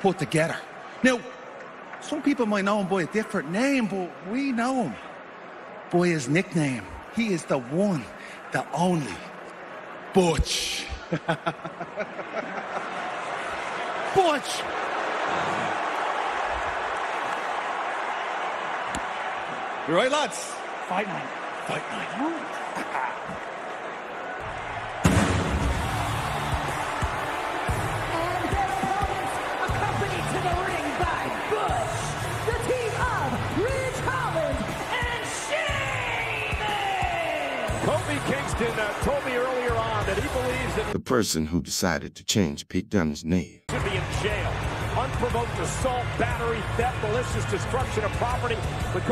put together. Now, some people might know him by a different name, but we know him by his nickname. He is the one, the only, Butch. Butch! You right, lads? Fight night. Fight night. And their opponents, accompanied to the ring by Butch, the team of Ridge Holland and Sheamus! Kofi Kingston told me earlier on that he believes that The person who decided to change Pete Dunne's name he should be in jail. Unprovoked assault, battery, theft, malicious destruction of property.